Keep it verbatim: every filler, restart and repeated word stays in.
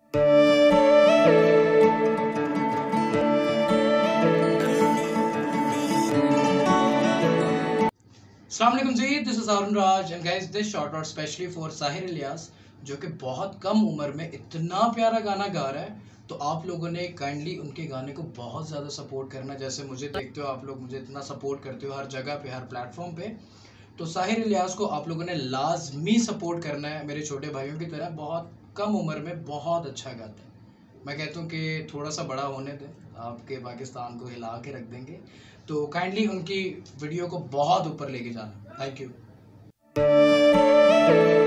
अस्सलाम वालेकुम जी, this is Arun Raj and guys this shout out specially for Sahir Ilyas, जो कि बहुत कम उम्र में इतना प्यारा गाना गा रहा है। तो आप लोगों ने काइंडली उनके गाने को बहुत ज़्यादा सपोर्ट करना। जैसे मुझे देखते हो आप लोग, मुझे इतना सपोर्ट करते हो हर जगह पे, हर प्लेटफॉर्म पे। तो साहिर इलियास को आप लोगों ने लाजमी सपोर्ट करना है, मेरे छोटे भाइयों की तरह। बहुत कम उम्र में बहुत अच्छा गाता है। मैं कहता हूँ कि थोड़ा सा बड़ा होने दें, आपके पाकिस्तान को हिला के रख देंगे। तो काइंडली उनकी वीडियो को बहुत ऊपर लेके जाना। Thank you.